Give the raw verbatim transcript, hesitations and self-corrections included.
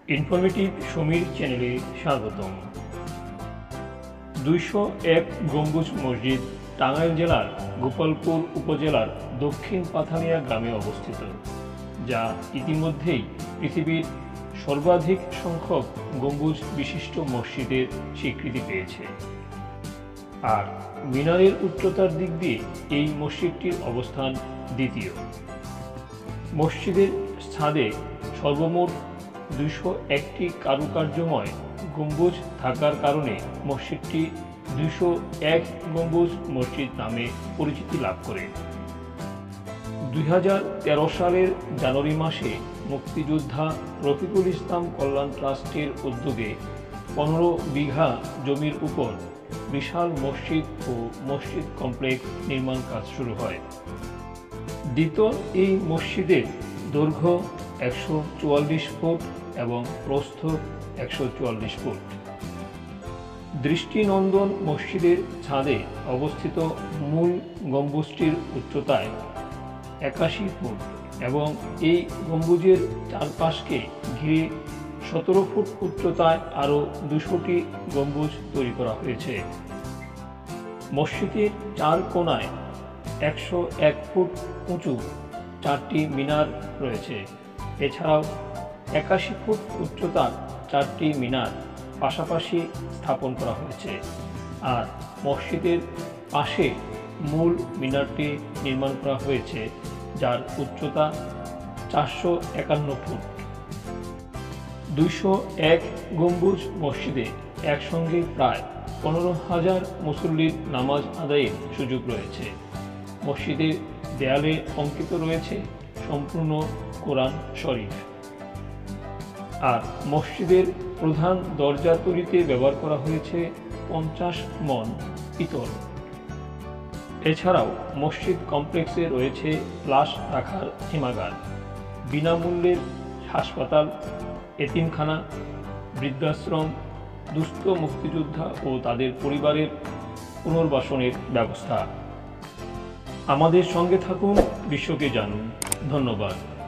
Informative Samir চ্যানেলে স্বাগতম। দুইশো এক গম্বুজ মসজিদ টাঙ্গাইল জেলার গোপালপুর উপজেলার দক্ষিণ পাথানিয়া গ্রামে অবস্থিত, যা ইতিমধ্যেই পৃথিবীর সর্বাধিক সংখ্যক গম্বুজ বিশিষ্ট মসজিদের স্বীকৃতি পেয়েছে। আর মিনারের উচ্চতার দিক দিয়ে এই মসজিদটির অবস্থান দ্বিতীয়। মসজিদের ছাদে সর্বমোট দুইশো একটি কারুকার্যময় গম্বুজ থাকার কারণে মসজিদটি দুইশো এক গম্বুজ মসজিদ নামে পরিচিতি লাভ করে। দুই হাজার তেরো সালের জানুয়ারি মাসে মুক্তিযোদ্ধা রফিকুল ইসলাম কল্যাণ ট্রাস্টের উদ্যোগে পনেরো বিঘা জমির উপর বিশাল মসজিদ ও মসজিদ কমপ্লেক্স নির্মাণ কাজ শুরু হয়। দ্বিতীয় এই মসজিদের দৈর্ঘ্য একশো চুয়াল্লিশ ফুট এবং প্রস্থ একশো চুয়াল্লিশ ফুট। দৃষ্টিনন্দন মসজিদের ছাদে অবস্থিত মূল গম্বুজটির উচ্চতায় একাশি ফুট এবং এই গম্বুজের চারপাশকে ঘিরে সতেরো ফুট উচ্চতায় আরও দুশোটি গম্বুজ তৈরি করা হয়েছে। মসজিদের চার কোণায় একশো এক ফুট উঁচু চারটি মিনার রয়েছে। এছাড়াও একাশি ফুট উচ্চতার চারটি মিনার পাশাপাশি স্থাপন করা হয়েছে। আর মসজিদের পাশে মূল মিনারটি নির্মাণ করা হয়েছে, যার উচ্চতা চারশো একান্ন ফুট। দুইশো এক গম্বুজ মসজিদে একসঙ্গে প্রায় পনেরো হাজার মুসল্লির নামাজ আদায়ের সুযোগ রয়েছে। মসজিদের দেয়ালে অঙ্কিত রয়েছে সম্পূর্ণ কোরআন শরীফ। আর মসজিদের প্রধান দরজা তৈরিতে ব্যবহার করা হয়েছে পঞ্চাশ মণ পিতল। এছাড়াও মসজিদ কমপ্লেক্সে রয়েছে লাশ রাখার হিমাগার, বিনামূল্যের হাসপাতাল, এতিমখানা, বৃদ্ধাশ্রম, দুস্থ মুক্তিযোদ্ধা ও তাদের পরিবারের পুনর্বাসনের ব্যবস্থা। আমাদের সঙ্গে থাকুন, বিশ্বকে জানুন। ধন্যবাদ।